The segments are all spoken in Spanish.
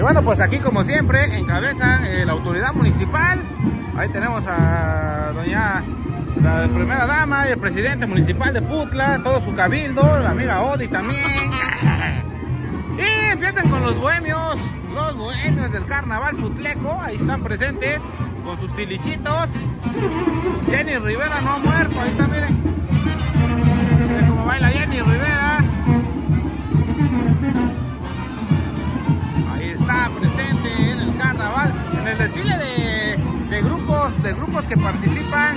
Y bueno, pues aquí como siempre encabezan la autoridad municipal. Ahí tenemos a doña la primera dama y el presidente municipal de Putla, todo su cabildo, la amiga Odi también. Y empiezan con los bohemios del carnaval putleco. Ahí están presentes con sus tilichitos. Jenny Rivera no ha muerto, ahí está, miren. Miren cómo baila Jenny Rivera. Ahí está presente en el carnaval, en el desfile de grupos que participan.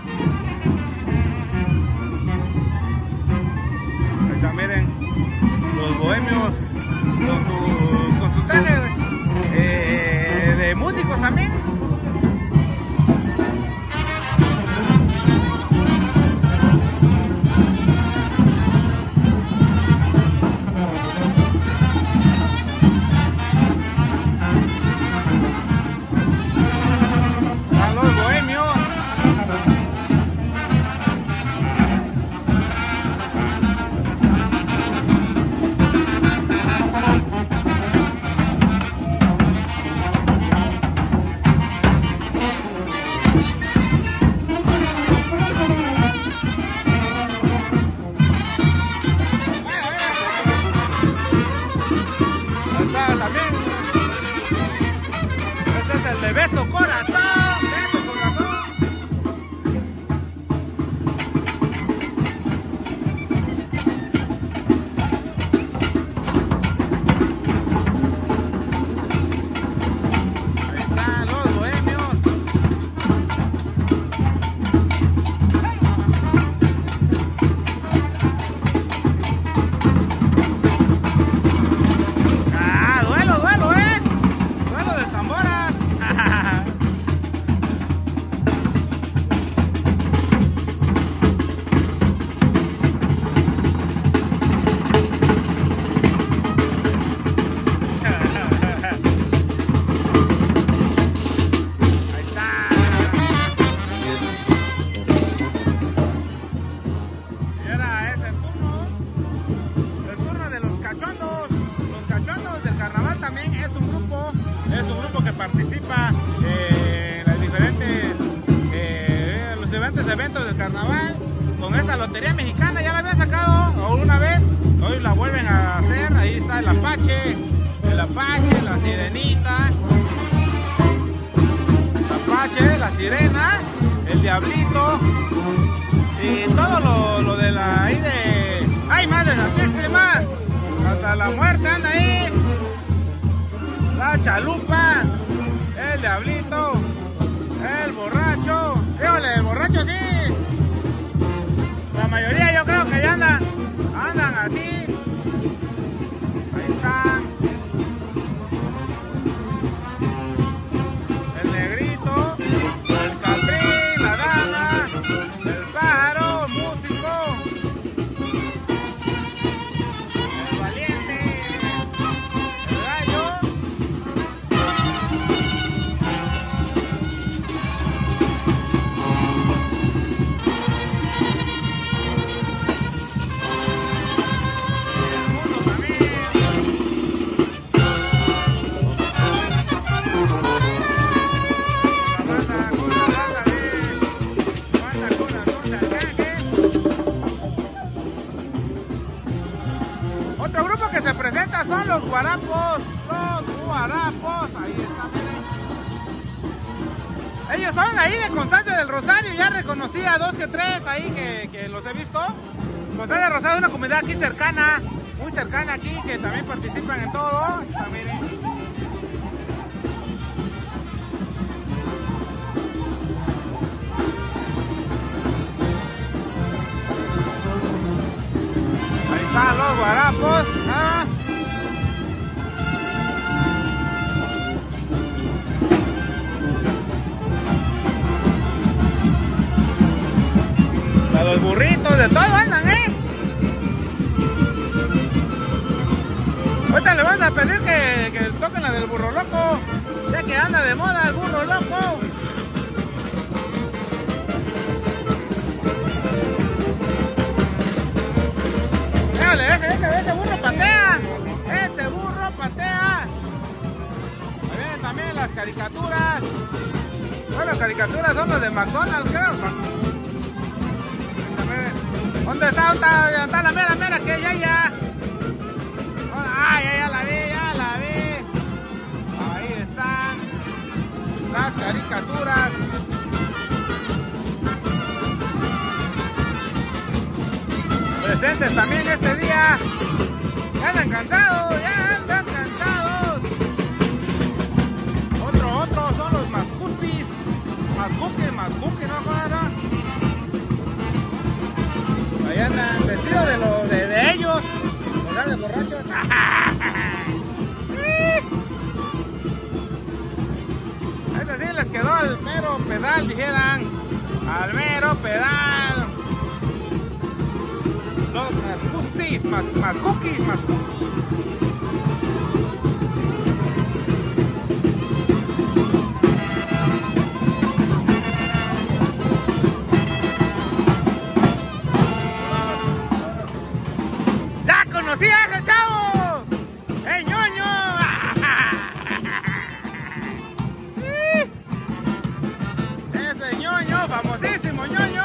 Ahí está, miren, los bohemios con su traje de músicos también. Beso corazón, beso corazón. Ahí están los bohemios. Ah, duelo, duelo de tamboras. Participa en las diferentes eventos del carnaval con esa lotería mexicana. Ya la habían sacado una vez, hoy la vuelven a hacer. Ahí está el Apache, la Sirenita, el Apache, la Sirena, el Diablito y todo lo de la ahí de ¡ay, madre santísima! Hasta la muerte anda ahí. La Chalupa, el Diablito, el Borracho. Híjole, el Borracho sí. La mayoría yo creo que ya andan así. Ahí están. El Negrito, el Capri, la Dama, el Pájaro, el Músico, el Valiente, el Gallo. Otro grupo que se presenta son los Guarapos, ahí están, miren. Ellos son ahí de Constante del Rosario, ya reconocí a 2 que 3 ahí que los he visto. Constante del Rosario es una comunidad aquí cercana, muy cercana aquí, que también participan en todo. Ahí está, miren. Ahí están los Guarapos. A los burritos, de todo andan, Ahorita le vamos a pedir que toquen la del burro loco, ya que anda de moda el burro loco. Fíjale, ese burro patea, ese burro patea. caricaturas. Bueno, las caricaturas son los de McDonald's, creo. ¿Dónde está? ¿Dónde está la mera que ya? Ah, ya la vi. Ahí están las caricaturas. Presentes también este día. Ya andan cansados. Otros son los más cookies, ¿no, Juana? Ahí andan vestidos de ellos, de borrachos. Eso sí les quedó al mero pedal, dijeran. Al mero pedal. Los más cookies. ¡Sí, ese chavo! ¡Ey, ñoño! Ese ñoño, famosísimo ñoño.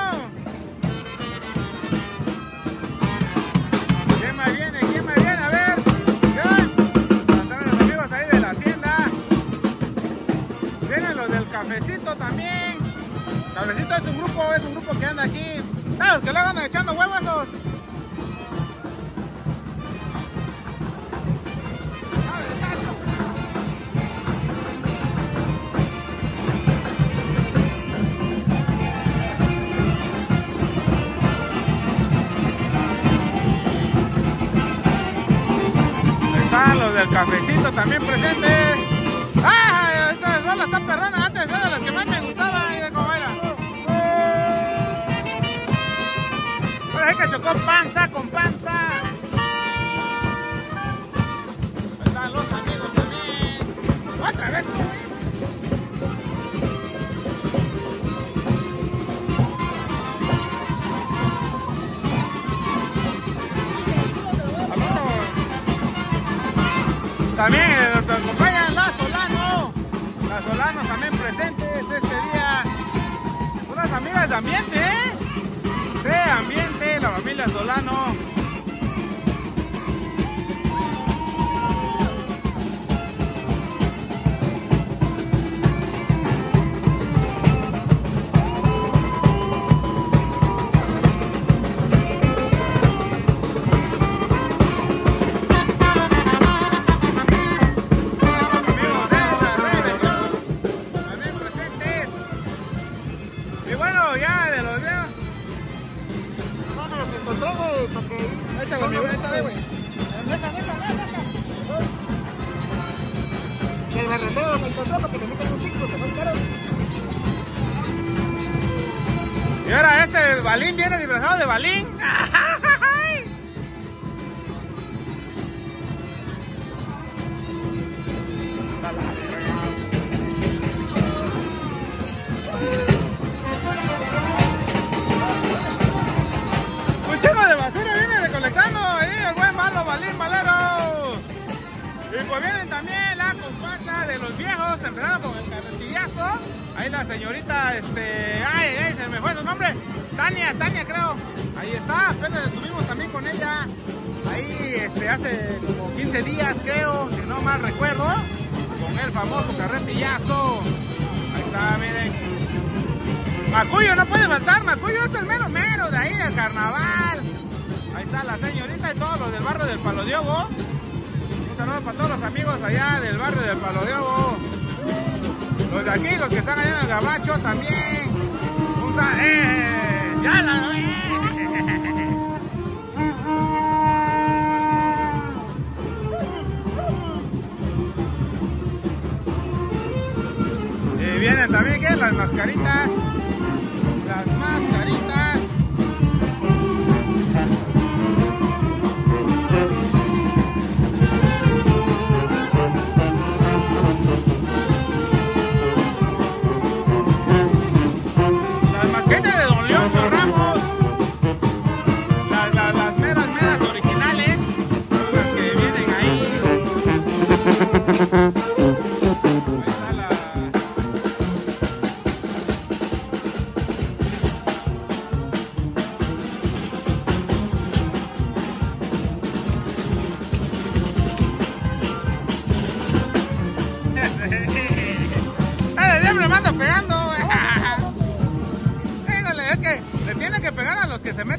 ¿Quién más viene? A ver. Están los amigos ahí de la hacienda. Vienen los del cafecito también. Cafecito es un grupo que anda aquí. Claro, que luego andan echando huevos esos. Los del cafecito también presentes. ¡Ah! Esta rola está perrona. Antes era de las que más me gustaba. Mira cómo baila. Ahora es que chocó panza con panza. Ahí están los amigos también. Otra vez, güey. También nos acompañan la Solano también presentes este día. Unas amigas de ambiente, de ambiente, la familia Solano. Échale, güey. El barrendero me encontró porque me meten un chico, que son caros. Y ahora este Balín viene disfrazado de Balín. Un chingo de basura viene recolectando ahí el buen malo Balín Valero. Y pues vienen también la compacta de los viejos, empezando con el carretillazo. Ahí la señorita, ay, se me fue su nombre. Tania creo. Ahí está, apenas estuvimos también con ella. Ahí, hace como 15 días creo, si no mal recuerdo. Con el famoso carretillazo. Ahí está, miren. Macuyo no puede faltar, Macuyo es el mero de ahí del carnaval. Ahí está la señorita y todos los del barrio del Palo Diogo. Un saludo para todos los amigos allá del barrio del Palo Diogo. Los de aquí, los que están allá en el Gabacho también. Un saludo, ya la y vienen también, ¿qué? Las mascaritas. Las mascaritas. Las mascaritas de Don Leoncio Ramos. Las meras originales. Las que vienen ahí. Ahí está la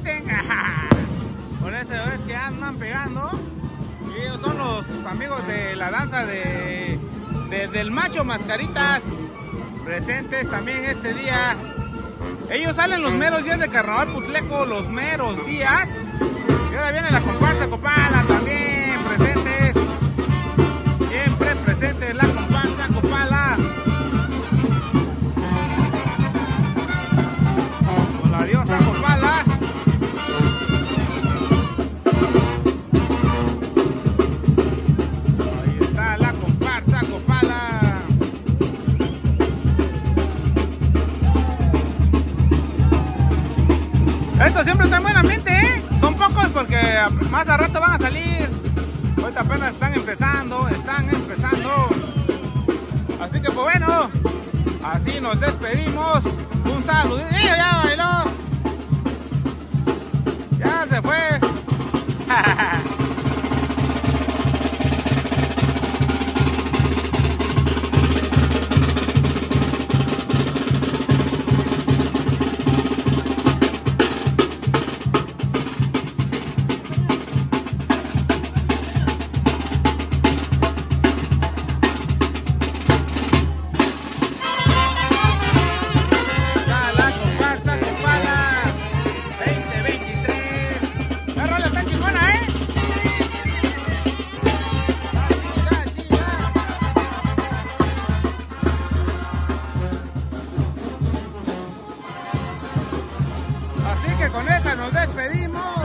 quiten. Por eso es que andan pegando. Y ellos son los amigos de la danza del macho Mascaritas, presentes también este día. Ellos salen los meros días de Carnaval Putleco, los meros días. Y ahora viene la comparsa Copala también, presentes. Siempre presentes la comparsa Copala. Con la diosa Copala. Ahí está la comparsa Copala. Estos siempre están buenamente, ¿eh? Son pocos porque más a rato van a salir. Ahorita apenas están empezando. Así que pues bueno, así nos despedimos. Un saludito, ya bailó. Ya se fue. Con esa nos despedimos.